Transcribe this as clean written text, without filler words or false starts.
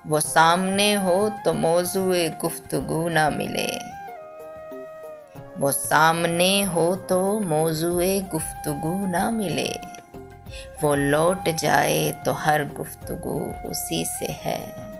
वो सामने हो तो मौज़ूए गुफ्तगू ना मिले। वो सामने हो तो मौज़ूए गुफ्तगू ना मिले। वो लौट जाए तो हर गुफ्तगू उसी से है।